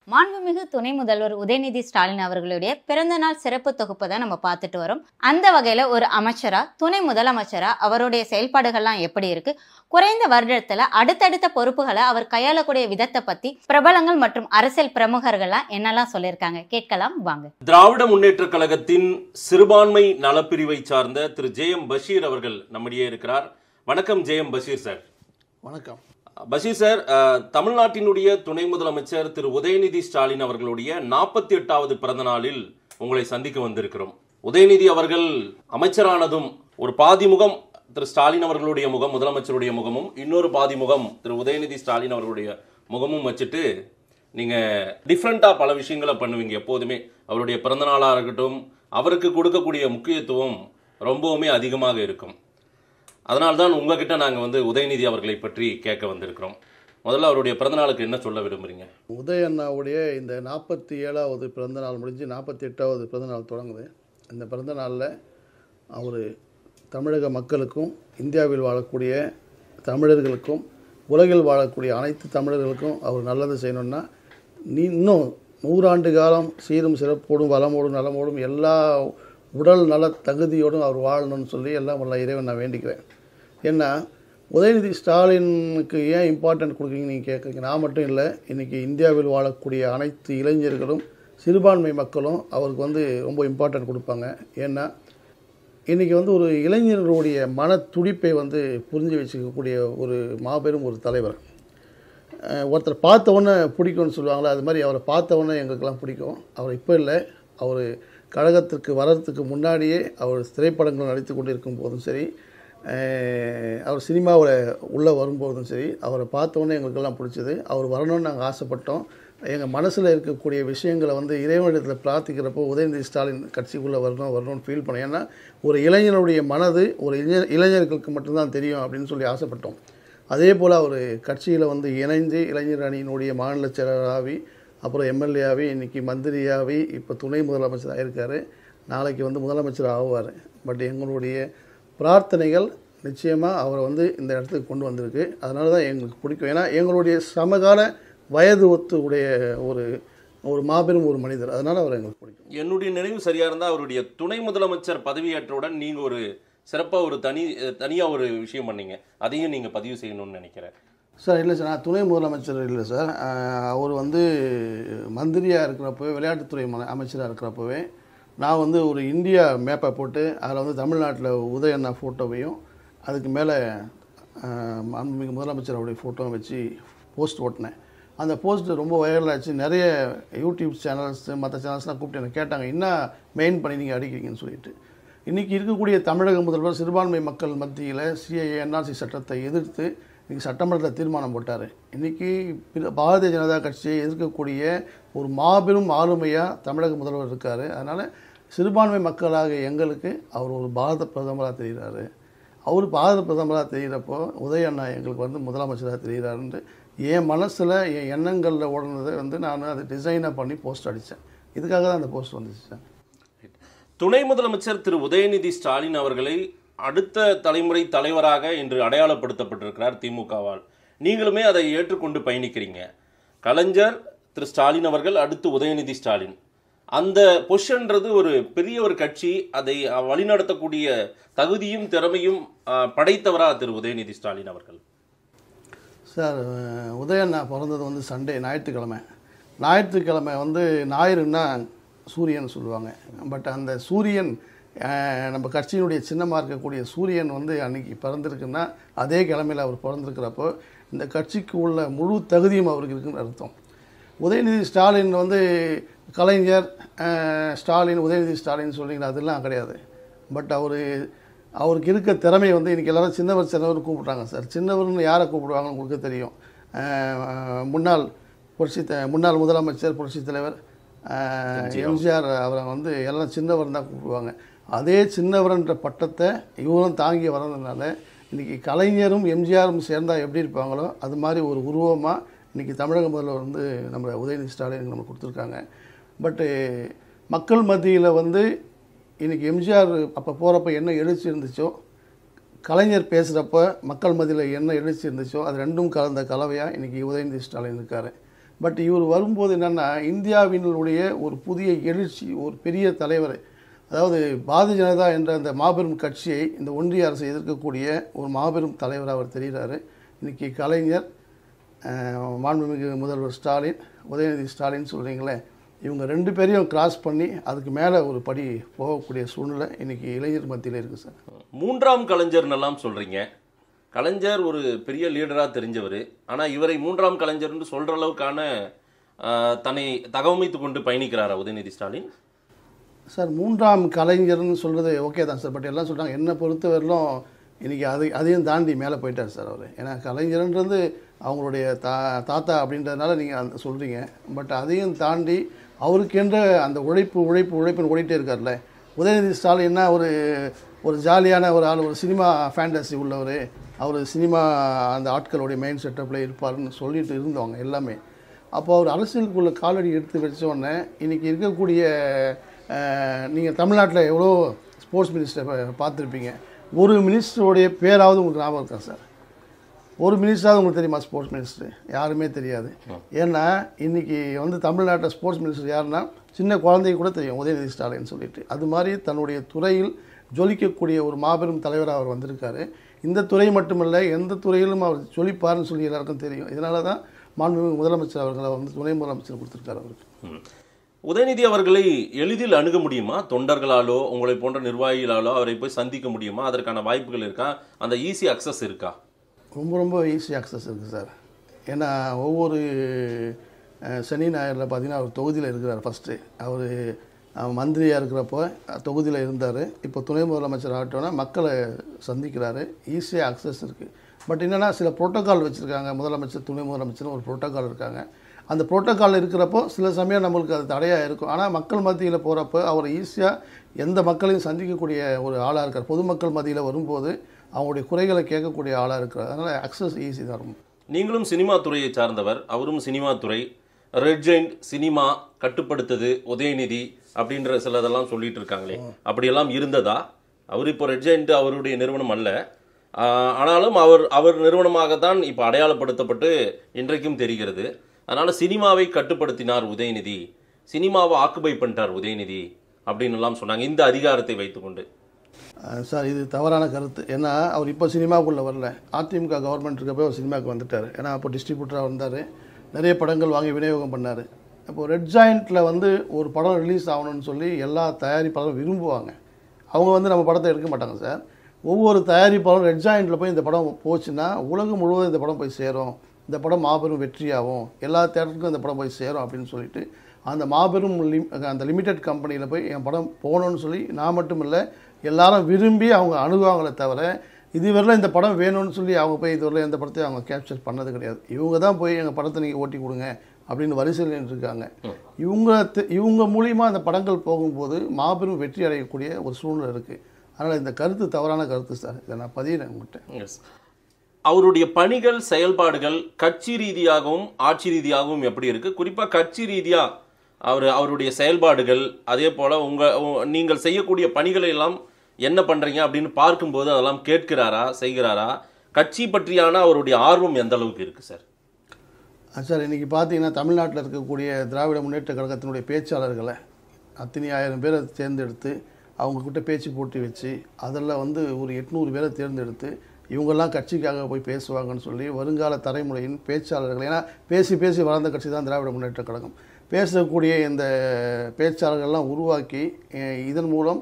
மாண்புமிகு துணை முதல்வர் உதயநிதி ஸ்டாலின் அவர்களுடைய பிறந்தநாள் சிறப்பு தொகுப்பு தான் நம்ம பார்த்துட்டு வரோம். அந்த வகையில ஒரு அமைச்சரா, துணை முதலமைச்சரா அவருடைய செயல்பாடுகள்லாம் எப்படி இருக்கு, குறைந்த வருடத்துல அடுத்தடுத்த பொறுப்புகளை அவர் கையாளக்கூடிய விதத்தை பத்தி பிரபலங்கள் மற்றும் அரசியல் பிரமுகர்கள்லாம் என்னெல்லாம் சொல்லியிருக்காங்க கேட்கலாம் வாங்க. திராவிட முன்னேற்ற கழகத்தின் சிறுபான்மை நலப்பிரிவை சார்ந்த திரு ஜே.எம். பஷீர் அவர்கள் நம்மிடையே இருக்கிறார். வணக்கம் ஜே.எம். பஷீர் சார். வணக்கம் பஷீர் சார். தமிழ்நாட்டினுடைய துணை முதலமைச்சர் திரு உதயநிதி ஸ்டாலின் அவர்களுடைய 48வது பிறந்த நாளில் உங்களை சந்திக்க வந்திருக்கிறோம். உதயநிதி அவர்கள் அமைச்சரானதும் ஒரு பாதி முகம் திரு ஸ்டாலின் அவர்களுடைய முகம், முதலமைச்சருடைய முகமும், இன்னொரு பாதி முகம் திரு உதயநிதி ஸ்டாலின் அவர்களுடைய முகமும் வச்சுட்டு நீங்க டிஃப்ரெண்டா பல விஷயங்களை பண்ணுவீங்க. எப்போதுமே அவருடைய பிறந்த நாளாக இருக்கட்டும், அவருக்கு கொடுக்கக்கூடிய முக்கியத்துவம் ரொம்பவுமே அதிகமாக இருக்கும். அதனால்தான் உங்ககிட்ட நாங்கள் உதயநிதி அவர்களை பற்றி கேட்க வந்திருக்கிறோம். முதல்ல அவருடைய பிறந்தநாளுக்கு என்ன சொல்ல விரும்புகிறீங்க? உதயண்ணாவுடைய இந்த 47வது பிறந்தநாள் முடிஞ்சு 48வது பிறந்தநாள் தொடங்குது. இந்த பிறந்தநாளில் அவர் தமிழக மக்களுக்கும், இந்தியாவில் வாழக்கூடிய தமிழர்களுக்கும், உலகில் வாழக்கூடிய அனைத்து தமிழர்களுக்கும் அவர் நல்லது செய்யணும்னா இன்னும் 100 ஆண்டு காலம் சீரும் சிறப்போடும் வளமோடும் நலமோடும் எல்லா உடல் நல தகுதியோடும் அவர் வாழணும்னு சொல்லி எல்லாம் உள்ள இறைவன் நான் வேண்டிக்கிறேன். ஏன்னா உதயநிதி ஸ்டாலினுக்கு ஏன் இம்பார்ட்டன்ட் கொடுக்குறீங்க நீங்கள் கேட்குறீங்க. நான் மட்டும் இல்லை, இன்றைக்கி இந்தியாவில் வாழக்கூடிய அனைத்து இளைஞர்களும் சிறுபான்மை மக்களும் அவருக்கு ரொம்ப இம்பார்ட்டன்ட் கொடுப்பாங்க. ஏன்னா இன்றைக்கி ஒரு இளைஞர்களுடைய மன துடிப்பை புரிஞ்சு வச்சுக்கக்கூடிய ஒரு மாபெரும் ஒரு தலைவர். ஒருத்தர் பார்த்தவொன்னே பிடிக்கும்னு சொல்லுவாங்களே, அது மாதிரி அவரை பார்த்தவொன்னே எங்களுக்கெல்லாம் பிடிக்கும். அவர் இப்போ இல்லை, அவர் கழகத்திற்கு வர்றதுக்கு முன்னாடியே அவர் திரைப்படங்கள் நடித்து கொண்டு இருக்கும் போதும் சரி, அவர் சினிமாவில் உள்ளே வரும்போதும் சரி, அவரை பார்த்தோன்னே எங்களுக்கெல்லாம் பிடிச்சது. அவர் வரணும்னு நாங்கள் ஆசைப்பட்டோம். எங்கள் மனசில் இருக்கக்கூடிய விஷயங்களை இறைவனிடத்தில் பிரார்த்திக்கிறப்போ உதயநிதி ஸ்டாலின் கட்சிக்குள்ளே வரணும்னு ஃபீல் பண்ணோம். ஏன்னா ஒரு இளைஞனுடைய மனது ஒரு இளைஞர்களுக்கு மட்டும்தான் தெரியும் அப்படின்னு சொல்லி ஆசைப்பட்டோம். அதே போல் அவர் கட்சியில் இணைந்து இளைஞர் அணியினுடைய மாநில செயலராகி, அப்புறம் எம்எல்ஏ இன்றைக்கி மந்திரியாகி, இப்போ துணை முதலமைச்சராக இருக்கார். நாளைக்கு முதலமைச்சர் ஆகுவார். பட் எங்களுடைய பிரார்த்தனைகள் நிச்சயமாக அவரை இந்த இடத்துக்கு கொண்டு வந்திருக்கு. அதனால தான் எங்களுக்கு பிடிக்கும். ஏன்னா எங்களுடைய சமகால வயது ஒத்து உடைய ஒரு மாபெரும் ஒரு மனிதர். அதனால் அவர் எங்களுக்கு பிடிக்கும். என்னுடைய நினைவு சரியாக இருந்தால் அவருடைய துணை முதலமைச்சர் பதவியேற்றவுடன் நீங்கள் ஒரு சிறப்பாக ஒரு தனியாக ஒரு விஷயம் பண்ணீங்க. அதையும் நீங்கள் பதிவு செய்யணும்னு நினைக்கிறேன். சார் இல்லை சார், நான் துணை முதலமைச்சர் இல்லை சார். அவர் மந்திரியாக இருக்கிறப்பவே, விளையாட்டுத்துறை அமைச்சராக இருக்கிறப்பவே நான் ஒரு இந்தியா மேப்பை போட்டு அதில் தமிழ்நாட்டில் உதயண்ணா ஃபோட்டோவையும் அதுக்கு மேலே மாண்புமிகு முதலமைச்சருடைய ஃபோட்டோவும் வச்சு போஸ்ட் ஓட்டினேன். அந்த போஸ்ட் ரொம்ப வைரலாகிடுச்சு. நிறைய யூடியூப் சேனல்ஸ், மற்ற சேனல்ஸ்லாம் கூப்பிட்டு எனக்கு கேட்டாங்க, என்ன மெயின் பண்ணி நீங்கள் அடிக்கிறீங்கன்னு சொல்லிட்டு. இன்றைக்கி இருக்கக்கூடிய தமிழக முதல்வர் சிறுபான்மை மக்கள் மத்தியில் சிஏஏ என்ஆர்சி சட்டத்தை எதிர்த்து இன்றைக்கி சட்டமன்றத்தில் தீர்மானம் போட்டார். இன்றைக்கி பாரதிய ஜனதா கட்சியை எதிர்க்கக்கூடிய ஒரு மாபெரும் ஆளுமையாக தமிழக முதல்வர் இருக்கார். அதனால் சிறுபான்மை மக்களாக எங்களுக்கு அவர் ஒரு பாரத பிரதமராக தெரிகிறாரு. அவர் பாரத பிரதமராக தெரிகிறப்போ உதயண்ணா எங்களுக்கு முதலமைச்சராக தெரிகிறாருன்ட்டு என் மனசில், என் எண்ணங்களில் ஓடுனதை நான் அதை டிசைனாக பண்ணி போஸ்ட் அடித்தேன். இதுக்காக தான் அந்த போஸ்ட் வந்துச்சு சார். துணை முதலமைச்சர் திரு உதயநிதி ஸ்டாலின் அவர்களை அடுத்த தலைமுறை தலைவராக இன்று அடையாளப்படுத்தப்பட்டிருக்கிறார் திமுகவால். நீங்களுமே அதை ஏற்றுக்கொண்டு பயணிக்கிறீங்க. கலைஞர், திரு ஸ்டாலின் அவர்கள், அடுத்து உதயநிதி ஸ்டாலின். அந்த பொசிஷன்றது ஒரு பெரிய ஒரு கட்சி, அதை வழிநடத்தக்கூடிய தகுதியும் திறமையும் படைத்தவரா திரு உதயநிதி ஸ்டாலின் அவர்கள்? சார், உதயண்ணா பிறந்தது சண்டே, ஞாயிற்றுக்கிழமை. ஞாயிற்றுக்கிழமை ஞாயிறுன்னா சூரியன் சொல்லுவாங்க. பட் அந்த சூரியன் நம்ம கட்சியினுடைய சின்னமாக இருக்கக்கூடிய சூரியன் அன்றைக்கி பிறந்திருக்குன்னா அதே கிழமையில் அவர் பிறந்திருக்கிறப்போ இந்த கட்சிக்கு உள்ள முழு தகுதியும் அவருக்கு இருக்குன்னு அர்த்தம். உதயநிதி ஸ்டாலின் கலைஞர் ஸ்டாலின், உதயநிதி ஸ்டாலின் சொல்லிங்கன்னா அதெல்லாம் கிடையாது. பட் அவருக்கு இருக்க திறமை இன்றைக்கி எல்லோரும் சின்னவர் சின்னவர் கூப்பிட்றாங்க சார். சின்னவர்னு யாரை கூப்பிடுவாங்கன்னு உங்களுக்கு தெரியும். முன்னாள் முதலமைச்சர், புரட்சித் தலைவர் எம்ஜிஆர் அவரை எல்லாம் சின்னவர் தான் கூப்பிடுவாங்க. அதே சின்னவர்ன்ற பட்டத்தை இவரும் தாங்கி வர்றதுனால இன்றைக்கி கலைஞரும் எம்ஜிஆரும் சேர்ந்தால் எப்படி இருப்பாங்களோ அது மாதிரி ஒரு உருவமாக இன்றைக்கி தமிழக முதல்வர் நம்ம உதயநிதி ஸ்டாலின் நம்ம கொடுத்துருக்காங்க. பட்டு மக்கள் மத்தியில் இன்றைக்கி எம்ஜிஆர் அப்போ போகிறப்ப என்ன எழுச்சி இருந்துச்சோ, கலைஞர் பேசுகிறப்ப மக்கள் மத்தியில் என்ன எழுச்சி இருந்துச்சோ, அது ரெண்டும் கலந்த கலவையாக இன்றைக்கி உதயநிதி ஸ்டாலின் இருக்கார். பட் இவர் வரும்போது என்னென்னா இந்தியாவினுடைய ஒரு புதிய எழுச்சி, ஒரு பெரிய தலைவர், அதாவது பாரதிய ஜனதா என்ற அந்த மாபெரும் கட்சியை இந்த ஒன்றிய அரசை எதிர்க்கக்கூடிய ஒரு மாபெரும் தலைவர் அவர் தெரிகிறாரு. இன்றைக்கி கலைஞர், மாண்புமிகு முதல்வர் ஸ்டாலின், உதயநிதி ஸ்டாலின் சொல்கிறீங்களே, இவங்க 2 பேரையும் கிராஸ் பண்ணி அதுக்கு மேலே ஒரு படி போகக்கூடிய சூழ்நிலை இன்றைக்கி இளைஞர் மத்தியில் இருக்குது சார். 3ஆம் கலைஞர்னெல்லாம் சொல்கிறீங்க. கலைஞர் ஒரு பெரிய லீடராக தெரிஞ்சவர். ஆனால் இவரை 3ஆம் கலைஞர்னு சொல்கிற அளவுக்கான தன்னை தகவமைத்து கொண்டு பயணிக்கிறாரா உதயநிதி ஸ்டாலின்? சார் 3ஆம் கலைஞர்னு சொல்கிறது ஓகே தான் சார். பட் எல்லாம் சொல்கிறாங்க, என்னை பொறுத்தவரையிலும் இன்றைக்கி அதையும் தாண்டி மேலே போயிட்டார் சார் அவர். ஏன்னா கலைஞர்ன்றது அவங்களுடைய தாத்தா அப்படின்றதுனால நீங்கள் அந்த சொல்கிறீங்க. பட் அதையும் தாண்டி அவருக்கென்ற அந்த உழைப்புன்னு ஓடிட்டே இருக்கார்ல. உதயநிதி ஸ்டாலின்னா ஒரு ஜாலியான ஒரு ஆள், ஒரு சினிமா ஃபேண்டசி உள்ளவர், அவர் சினிமா அந்த ஆட்களுடைய மெயின் செட்டப்பில் இருப்பார்னு சொல்லிட்டு இருந்தவங்க எல்லாமே. அப்போ அவர் அரசியலுக்குள்ள காலடி எடுத்து வச்சோடனே இன்றைக்கி இருக்கக்கூடிய நீங்கள் தமிழ்நாட்டில் எவ்வளோ ஸ்போர்ட்ஸ் மினிஸ்டர் பார்த்துருப்பீங்க. ஒரு மினிஸ்டருடைய பேராவது உங்களுக்கு ஞாபகம் இருக்கா சார்? ஒரு மினிஸ்டராவது உங்களுக்கு தெரியுமா? ஸ்போர்ட்ஸ் மினிஸ்டர் யாருமே தெரியாது. ஏன்னா இன்றைக்கி தமிழ்நாட்டில் ஸ்போர்ட்ஸ் மினிஸ்டர் யாருன்னா சின்ன குழந்தைக்கு கூட தெரியும், உதயநிதி ஸ்டாலின் சொல்லிட்டு. அது மாதிரி தன்னுடைய துறையில் ஜொலிக்கக்கூடிய ஒரு மாபெரும் தலைவராக அவர் வந்திருக்காரு. இந்த துறை மட்டுமல்ல, எந்த துறையிலும் அவர் ஜொலிப்பார்னு சொல்லி எல்லாருக்கும் தெரியும். இதனால தான் மாண்புமிகு முதலமைச்சர் அவர்களை துணை முதலமைச்சர் கொடுத்துருக்காரு அவருக்கு. உதயநிதி அவர்களை எளிதில் அணுக முடியுமா? தொண்டர்களாலோ உங்களை போன்ற நிர்வாகிகளாலோ அவரை போய் சந்திக்க முடியுமா? அதற்கான வாய்ப்புகள் இருக்கா? அந்த ஈஸி அக்சஸ் இருக்கா? ரொம்ப ஈஸி அக்சஸ் இருக்குது சார். ஏன்னா ஒவ்வொரு சனி ஞாயிறில் பார்த்தீங்கன்னா அவர் தொகுதியில் இருக்கிறார். ஃபஸ்ட்டு அவர் மந்திரியாக இருக்கிறப்போ தொகுதியில் இருந்தார். இப்போ துணை முதலமைச்சர் ஆகட்டோன்னா மக்களை சந்திக்கிறாரு. ஈஸியாக அக்சஸ் இருக்குது. பட் என்னென்னா சில ப்ரோட்டோக்கால் வச்சுருக்காங்க. முதலமைச்சர், துணை முதலமைச்சர் ஒரு ப்ரோட்டோக்கால் இருக்காங்க. அந்த ப்ரோட்டோக்கால் இருக்கிறப்போ சில சமயம் நம்மளுக்கு அது தடையாக இருக்கும். ஆனால் மக்கள் மத்தியில் போகிறப்போ அவர் ஈஸியாக எந்த மக்களையும் சந்திக்கக்கூடிய ஒரு ஆளாக இருக்கார். பொதுமக்கள் மத்தியில் வரும்போது அவங்களுடைய குறைகளை கேட்கக்கூடிய ஆளாக இருக்கிறார். அதனால் அக்சஸ் ஈஸி தான் ரொம்ப. நீங்களும் சினிமா துறையை சார்ந்தவர், அவரும் சினிமா துறை. ரெட் ஜெயிண்ட் சினிமா கட்டுப்படுத்துது உதயநிதி அப்படின்ற சிலதெல்லாம் சொல்லிட்டு இருக்காங்களே, அப்படியெல்லாம் இருந்ததா? அவர் இப்போ ரெட் ஜெயிண்ட் அவருடைய நிறுவனம் அல்ல, ஆனாலும் அவர் நிறுவனமாகத்தான் இப்போ அடையாளப்படுத்தப்பட்டு இன்றைக்கும் தெரிகிறது. அதனால சினிமாவை கட்டுப்படுத்தினார் உதயநிதி, சினிமாவை ஆக்குபை பண்ணிட்டார் உதயநிதி அப்படின்னு எல்லாம் சொன்னாங்க இந்த அதிகாரத்தை வைத்துக்கொண்டு. சார் இது தவறான கருத்து. ஏன்னா அவர் இப்போ சினிமாவுக்குள்ளே வரல. அதிமுக கவர்மெண்ட் இருக்கப்போ அவர் சினிமாவுக்கு வந்துட்டார். ஏன்னா அப்போ டிஸ்ட்ரிபியூட்டராக வந்தார், நிறைய படங்கள் வாங்கி விநியோகம் பண்ணார். இப்போது ரெட் ஜாயிண்ட்டில் ஒரு படம் ரிலீஸ் ஆகணும்னு சொல்லி எல்லா தயாரிப்பாளரும் விரும்புவாங்க. அவங்க நம்ம படத்தை எடுக்க மாட்டாங்க சார். ஒவ்வொரு தயாரிப்பாளரும் ரெட் ஜாயிண்ட்டில் போய் இந்த படம் போச்சுன்னா உலகம் முழுவதும் இந்த படம் போய் சேரும், இந்த படம் மாபெரும் வெற்றியாகும், எல்லா தேட்டருக்கும் இந்த படம் போய் சேரும் அப்படின்னு சொல்லிட்டு அந்த மாபெரும் அந்த லிமிடெட் கம்பெனியில் போய் என் படம் போகணுன்னு சொல்லி நான் மட்டும் இல்லை எல்லாரும் விரும்பி அவங்க அணுகுவாங்களே தவிர இதுவரையில் இந்த படம் வேணும்னு சொல்லி அவங்க போய் இதுவரையில் எந்த படத்தையும் அவங்க கேப்சர் பண்ணது கிடையாது. இவங்க தான் போய் எங்கள் படத்தை நீங்கள் ஓட்டி கொடுங்க அப்படின்னு வரிசையில் இருக்காங்க. இவங்க மூலியமாக அந்த படங்கள் போகும்போது மாபெரும் வெற்றி அடையக்கூடிய ஒரு சூழ்நிலை இருக்குது. அதனால் இந்த கருத்து தவறான கருத்து சார். இதை நான் பதிகிறேன் உங்கள்கிட்ட. அவருடைய பணிகள், செயல்பாடுகள் கட்சி ரீதியாகவும் ஆட்சி ரீதியாகவும் எப்படி இருக்குது? குறிப்பாக கட்சி ரீதியாக அவருடைய செயல்பாடுகள், அதே போல் நீங்கள் செய்யக்கூடிய பணிகளை எல்லாம் என்ன பண்ணுறீங்க அப்படின்னு பார்க்கும்போது அதெல்லாம் கேட்கிறாரா, செய்கிறாரா? கட்சி பற்றியான அவருடைய ஆர்வம் எந்த அளவுக்கு இருக்குது சார்? சார் இன்றைக்கி பார்த்தீங்கன்னா தமிழ்நாட்டில் இருக்கக்கூடிய திராவிட முன்னேற்ற கழகத்தினுடைய பேச்சாளர்களை அத்தனை 1000 பேரை தேர்ந்தெடுத்து அவங்கக்கிட்ட பேச்சு போட்டி வச்சு அதில் ஒரு 800 பேரை தேர்ந்தெடுத்து இவங்கெல்லாம் கட்சிக்காக போய் பேசுவாங்கன்னு சொல்லி வருங்கால தலைமுறையின் பேச்சாளர்கள், ஏன்னா பேசி பேசி வளர்ந்த கட்சி தான் திராவிட முன்னேற்ற கழகம், பேசக்கூடிய இந்த பேச்சாளர்கள்லாம் உருவாக்கி இதன் மூலம்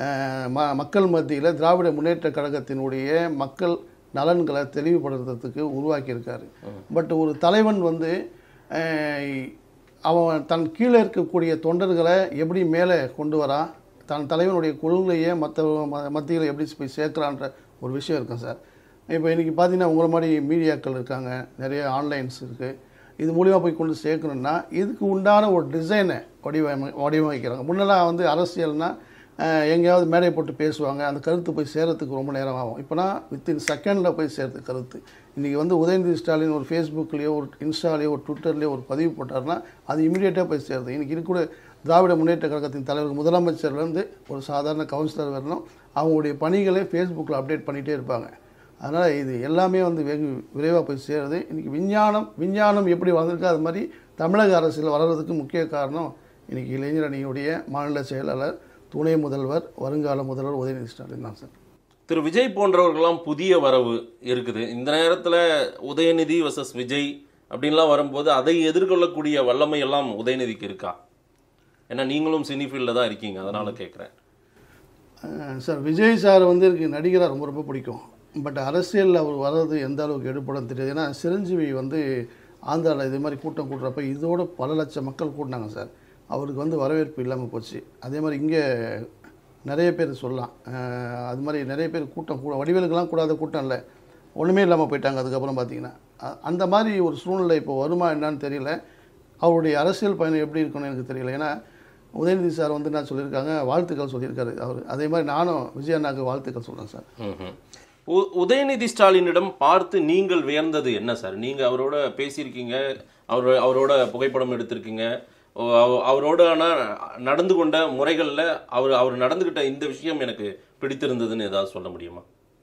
மக்கள் மத்தியில் திராவிட முன்னேற்ற கழகத்தினுடைய மக்கள் நலன்களை தெளிவுபடுத்துறதுக்கு உருவாக்கியிருக்காரு. பட் ஒரு தலைவன் அவன் தன் கீழே இருக்கக்கூடிய தொண்டர்களை எப்படி மேலே கொண்டு வரா, தன் தலைவனுடைய கொள்கையை மத்தியில் எப்படி போய் சேர்க்குறான்ற ஒரு விஷயம் இருக்கும் சார். இப்போ இன்றைக்கி பார்த்தீங்கன்னா உங்களை மாதிரி மீடியாக்கள் இருக்காங்க, நிறைய ஆன்லைன்ஸ் இருக்குது. இது மூலிமா போய் கொண்டு சேர்க்கணுன்னா இதுக்கு உண்டான ஒரு டிசைனை வடிவமைக்கிறாங்க. முன்னெல்லாம் அரசியல்னால் எங்கேயாவது மேடை போட்டு பேசுவாங்க, அந்த கருத்து போய் சேரத்துக்கு ரொம்ப நேரம் ஆகும். இப்போனா வித்தின் செகண்டில் போய் சேர்த்து கருத்து. இன்றைக்கி உதயநிதி ஸ்டாலின் ஒரு ஃபேஸ்புக்லேயோ ஒரு இன்ஸ்டாலேயோ ஒரு ட்விட்டர்லேயோ ஒரு பதிவு போட்டார்னா அது இமீடியட்டாக போய் சேருது. இன்றைக்கி இருக்கக்கூடிய திராவிட முன்னேற்ற கழகத்தின் தலைவர் முதலமைச்சர்லேருந்து ஒரு சாதாரண கவுன்சிலர் வரணும், அவங்களுடைய பணிகளை ஃபேஸ்புக்கில் அப்டேட் பண்ணிகிட்டே இருப்பாங்க. அதனால் இது எல்லாமே வெகு விரைவாக போய் சேருது. இன்றைக்கி விஞ்ஞானம் எப்படி வளர்ந்துருக்கோ அது மாதிரி தமிழக அரசியல் வளர்கிறதுக்கு முக்கிய காரணம் இன்றைக்கி இளைஞர் அணியுடைய மாநில செயலாளர், துணை முதல்வர், வருங்கால முதல்வர் உதயநிதி ஸ்டாலின் தான் சார். திரு விஜய் போன்றவர்கள்லாம் புதிய வரவு இருக்குது. இந்த நேரத்தில் உதயநிதி வர்சஸ் விஜய் அப்படின்லாம் வரும்போது அதை எதிர்கொள்ளக்கூடிய வல்லமை எல்லாம் உதயநிதிக்கு இருக்கா? ஏன்னா நீங்களும் சினி ஃபீல்டில் தான் இருக்கீங்க, அதனால் கேட்குறேன். சார், விஜய் சார் வந்து எனக்கு நடிகராக ரொம்ப ரொம்ப பிடிக்கும். பட் அரசியலில் அவர் வர்றது எந்த அளவுக்கு எடுப்படம் தெரியாது. ஏன்னா சிரஞ்சீவி வந்து ஆந்திராவில் இது மாதிரி கூட்டம் கூட்டுறப்ப இதோட பல லட்சம் மக்கள் கூட்டினாங்க சார். அவருக்கு வந்து வரவேற்பு இல்லாமல் போச்சு. அதே மாதிரி இங்கே நிறைய பேர் சொல்லலாம், அது மாதிரி நிறைய பேர் கூட்டம் வடிவேலுக்கெல்லாம் கூடாத கூட்டம் இல்லை, ஒன்றுமே இல்லாமல் போயிட்டாங்க. அதுக்கப்புறம் பார்த்தீங்கன்னா அந்த மாதிரி ஒரு சூழ்நிலை இப்போ வருமா என்னான்னு தெரியல. அவருடைய அரசியல் பயணம் எப்படி இருக்குன்னு எனக்கு தெரியல. ஏன்னா உதயநிதி சார் வந்து என்ன சொல்லியிருக்காங்க, வாழ்த்துக்கள் சொல்லியிருக்காரு அவர். அதே மாதிரி நானும் விஜய் அண்ணாக்கு வாழ்த்துக்கள் சொல்கிறேன் சார். உதயநிதி ஸ்டாலினிடம் பார்த்து நீங்கள் வியந்தது என்ன சார்? நீங்கள் அவரோட பேசியிருக்கீங்க, அவரோட புகைப்படம் எடுத்திருக்கீங்க, அவரோட நடந்து கொண்ட முறைகளில் அவர் நடந்துக்கிட்ட இந்த விஷயம் எனக்கு பிடித்திருந்ததுன்னு ஏதாவது சொல்ல முடியுமா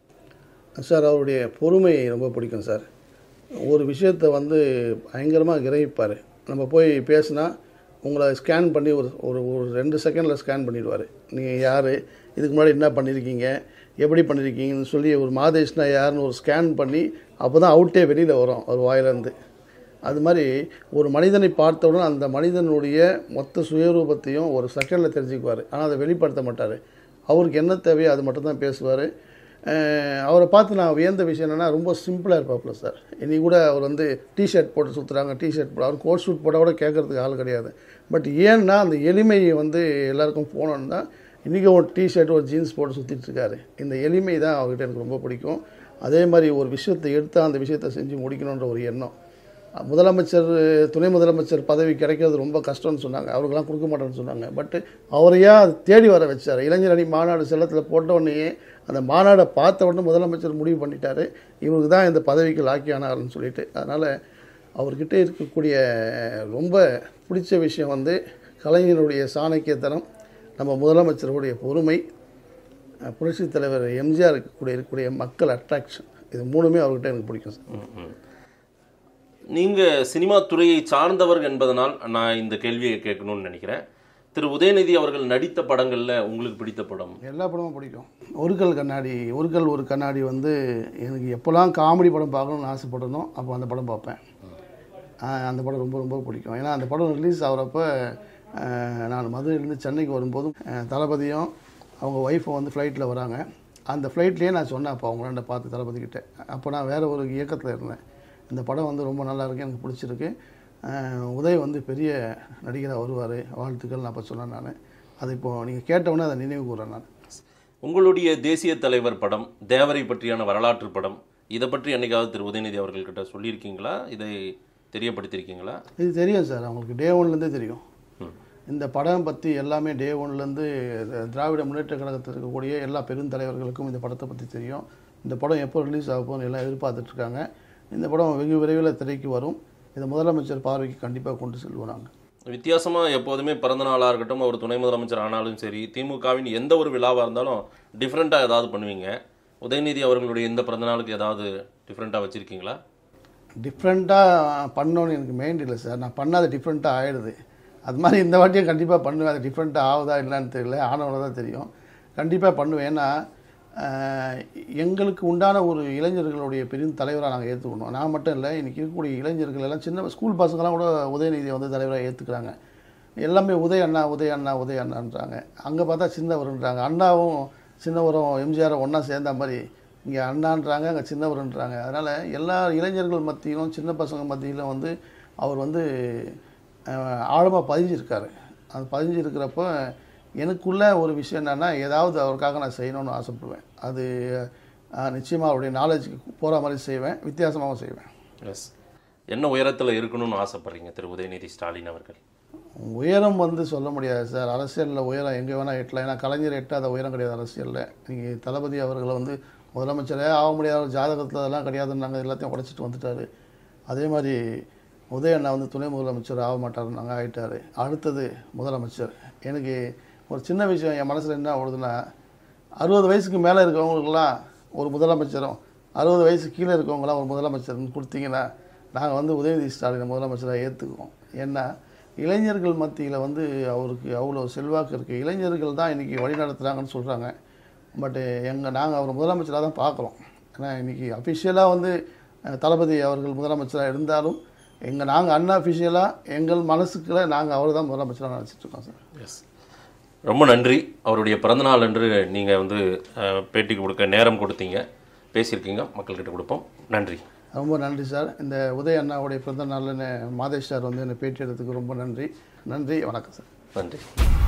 சார்? அவருடைய பொறுமை ரொம்ப பிடிக்கும் சார். ஒரு விஷயத்தை வந்து பயங்கரமாக கிரகிப்பார். நம்ம போய் பேசினா உங்களை ஸ்கேன் பண்ணி ஒரு ஒரு 2 செகண்டில் ஸ்கேன் பண்ணிடுவார். நீங்கள் யார், இதுக்கு முன்னாடி என்ன பண்ணியிருக்கீங்க, எப்படி பண்ணியிருக்கீங்கன்னு சொல்லி ஒரு மாதேஷ்னா யாருன்னு ஒரு ஸ்கேன் பண்ணி அப்போ தான் அவுட்டே வெளியில் வரும் அவர் வாயிலேருந்து. அது மாதிரி ஒரு மனிதனை பார்த்தவுடன் அந்த மனிதனுடைய மொத்த சுயரூபத்தையும் ஒரு செகண்டில் தெரிஞ்சுக்குவார். ஆனால் அதை வெளிப்படுத்த மாட்டார். அவருக்கு என்ன தேவையோ அது மட்டும்தான் பேசுவார். அவரை பார்த்து நான் வியந்த விஷயம் என்னென்னா, ரொம்ப சிம்பிளாக இருப்பாப்புல சார். இன்றைக்கி கூட அவர் வந்து டிஷர்ட் போட்டு சுற்றுறாங்க, டிஷர்ட் போட, அவர் கோட் ஷூட் போட்டால் கூட கேட்குறதுக்கு ஆள் கிடையாது. பட் ஏன்னா அந்த எளிமையை வந்து எல்லாருக்கும் போனோன்னு தான் இன்றைக்கி ஒரு டிஷர்ட் ஒரு ஜீன்ஸ் போட்டு சுற்றிட்டுருக்காரு. இந்த எளிமை தான் அவர்கிட்ட எனக்கு ரொம்ப பிடிக்கும். அதே மாதிரி ஒரு விஷயத்தை எடுத்தால் அந்த விஷயத்தை செஞ்சு முடிக்கணுன்ற ஒரு எண்ணம். முதலமைச்சர், துணை முதலமைச்சர் பதவி கிடைக்கிறது ரொம்ப கஷ்டம்னு சொன்னாங்க, அவருக்கெல்லாம் கொடுக்க மாட்டேன்னு சொன்னாங்க. பட்டு அவரையா தேடி வர வச்சார். இளைஞர் அணி மாநாடு செல்லத்தில் போட்டவுடனே அந்த மாநாடை பார்த்த உடனே முதலமைச்சர் முடிவு பண்ணிட்டார், இவருக்கு தான் இந்த பதவிக்கு லாக்கி ஆனார்னு சொல்லிட்டு. அதனால் அவர்கிட்ட இருக்கக்கூடிய ரொம்ப பிடிச்ச விஷயம் வந்து கலைஞருடைய சாணக்கியத்தனம், நம்ம முதலமைச்சருடைய பொறுமை, புரட்சித் தலைவர் எம்ஜிஆர் இருக்கக்கூடிய மக்கள் அட்ராக்ஷன், இது மூணுமே அவர்கிட்ட எனக்கு பிடிக்கும் சார். நீங்கள் சினிமா துறையை சார்ந்தவர் என்பதனால் நான் இந்த கேள்வியை கேட்கணும்னு நினைக்கிறேன். திரு உதயநிதி அவர்கள் நடித்த படங்களில் உங்களுக்கு பிடித்த படம்? எல்லா படமும் பிடிக்கும். ஒரு கண்ணாடி வந்து எனக்கு எப்போல்லாம் காமெடி படம் பார்க்கணும்னு ஆசைப்படணும், அப்போ அந்த படம் பார்ப்பேன். அந்த படம் ரொம்ப ரொம்ப பிடிக்கும். ஏன்னா அந்த படம் ரிலீஸ் ஆகிறப்ப நான் மதுரையிலேருந்து சென்னைக்கு வரும்போதும் தளபதியும் அவங்க ஒய்ஃபும் வந்து ஃப்ளைட்டில் வராங்க. அந்த ஃப்ளைட்லேயே நான் சொன்னேன் அப்போ அவங்களாண்ட பார்த்து தளபதிக்கிட்ட. அப்போ நான் வேறு ஒரு இயக்கத்தில் இருந்தேன். இந்த படம் வந்து ரொம்ப நல்லா இருக்கு, எனக்கு பிடிச்சிருக்கு, உதய் வந்து பெரிய நடிகராக வருவார், வாழ்த்துக்கள் நான் அப்போ சொன்னேன். நான் அதை இப்போது நீங்கள் கேட்டவுடனே அதை நினைவு கூறேன். நான் உங்களுடைய தேசிய தலைவர் படம், தேவரை பற்றியான வரலாற்று படம், இதை பற்றி என்னைக்காவது திரு உதயநிதி அவர்கள்கிட்ட சொல்லியிருக்கீங்களா? இதை தெரியப்படுத்தியிருக்கீங்களா? இது தெரியும் சார், அவங்களுக்கு டே ஒன்லேருந்தே தெரியும். இந்த படம் பற்றி எல்லாமே டே ஒன்லேருந்து திராவிட முன்னேற்ற கழகத்தில் இருக்கக்கூடிய எல்லா பெருந்தலைவர்களுக்கும் இந்த படத்தை பற்றி தெரியும். இந்த படம் எப்போ ரிலீஸ் ஆக போகுதுன்னு எல்லாம் எதிர்பார்த்துட்ருக்காங்க. இந்த படம் வெகு விரைவில் திரைக்கு வரும். இதை முதலமைச்சர் பார்வைக்கு கண்டிப்பாக கொண்டு செல்வோம். நாங்கள் வித்தியாசமாக எப்போதுமே பிறந்த நாளாக இருக்கட்டும், அவர் துணை முதலமைச்சர் ஆனாலும் சரி, திமுகவின் எந்த ஒரு விழாவாக இருந்தாலும் டிஃப்ரெண்ட்டாக ஏதாவது பண்ணுவீங்க. உதயநிதி அவர்களுடைய இந்த பிறந்த நாளுக்கு ஏதாவது டிஃப்ரெண்ட்டாக வச்சுருக்கீங்களா? டிஃப்ரெண்ட்டாக பண்ணோன்னு எனக்கு மெயின் இல்லை சார், நான் பண்ணாத டிஃப்ரெண்ட்டாக ஆகிடுது. அது மாதிரி இந்த வாட்டியும் கண்டிப்பாக பண்ணுவேன். அது டிஃப்ரெண்ட்டாக ஆகுதா இல்லைன்னு தெரியல, ஆனவனை தான் தெரியும். கண்டிப்பாக பண்ணுவேன். ஏன்னா எங்களுக்கு உண்டான ஒரு இளைஞர்களுடைய பெரிய தலைவராக நாங்கள் ஏற்றுக்கணும். நான் மட்டும் இல்லை, இன்றைக்கி இருக்கக்கூடிய இளைஞர்கள் எல்லாம் சின்ன ஸ்கூல் பசங்களாம் கூட உதயநிதியை வந்து தலைவராக ஏற்றுக்கிறாங்க. எல்லாமே உதய அண்ணான்றாங்க. அங்கே பார்த்தா சின்னவருன்றாங்க. அண்ணாவும் சின்னவரும் எம்ஜிஆரும் ஒன்றா சேர்ந்த மாதிரி இங்கே அண்ணான்றாங்க, அங்கே சின்னவருன்றாங்க. அதனால் எல்லா இளைஞர்கள் மத்தியிலும் சின்ன பசங்க மத்தியிலும் வந்து அவர் வந்து ஆழமாக பதிஞ்சிருக்காரு. அது பதிஞ்சிருக்கிறப்போ எனக்குள்ள ஒரு விஷயம் என்னென்னா, ஏதாவது அவருக்காக நான் செய்யணும்னு ஆசைப்படுவேன். அது நிச்சயமாக அவருடைய நாலேஜுக்கு போகிற மாதிரி செய்வேன், வித்தியாசமாகவும் செய்வேன். எஸ். என்ன உயரத்தில் இருக்கணும்னு ஆசைப்பட்றீங்க திரு உதயநிதி ஸ்டாலின் அவர்கள்? உயரம் வந்து சொல்ல முடியாது சார். அரசியலில் உயரம் எங்கே வேணால் எட்டலாம். ஏன்னா கலைஞர் எட்டாத உயரம் கிடையாது அரசியலில். நீங்கள் தளபதி அவர்களை வந்து முதலமைச்சரே ஆக முடியாத ஜாதகத்தில் அதெல்லாம் கிடையாதுன்னாங்க, எல்லாத்தையும் உடைச்சிட்டு வந்துட்டார். அதே மாதிரி உதயண்ணா வந்து துணை முதலமைச்சர் ஆக மாட்டாருன்னாங்க, ஆகிட்டார். அடுத்தது முதலமைச்சர். எனக்கு ஒரு சின்ன விஷயம் என் மனசில் என்ன ஓடுதுன்னா, 60 வயசுக்கு மேலே இருக்கவங்களுக்கெல்லாம் ஒரு முதலமைச்சரும் 60 வயசு கீழே இருக்கவங்களாம் ஒரு முதலமைச்சர்னு கொடுத்தீங்கன்னா நாங்கள் வந்து உதயநிதி ஸ்டாலினை முதலமைச்சராக ஏற்றுக்குவோம். ஏன்னா இளைஞர்கள் மத்தியில் வந்து அவருக்கு அவ்வளோ செல்வாக்கு இருக்குது. இளைஞர்கள் தான் இன்றைக்கி வழி நடத்துகிறாங்கன்னு சொல்கிறாங்க. பட்டு நாங்கள் அவர் முதலமைச்சராக தான் பார்க்குறோம். ஏன்னா இன்றைக்கி அஃபிஷியலாக வந்து தளபதி அவர்கள் முதலமைச்சராக இருந்தாலும் நாங்கள் அன்அஃபிஷியலாக எங்கள் மனசுக்குள்ள நாங்கள் அவர் தான் முதலமைச்சராக நினச்சிட்ருக்கோம் சார். எஸ், ரொம்ப நன்றி. அவருடைய பிறந்தநாள் அன்று நீங்கள் வந்து பேட்டி கொடுக்க நேரம் கொடுத்தீங்க, பேசியிருக்கீங்க, மக்கள்கிட்ட கொடுப்போம். நன்றி. ரொம்ப நன்றி சார். இந்த உதய அண்ணாவுடைய பிறந்த நாளில் மாதேஷ் சார் வந்து என்னை பேட்டி எடுத்ததுக்கு ரொம்ப நன்றி. வணக்கம் சார். நன்றி.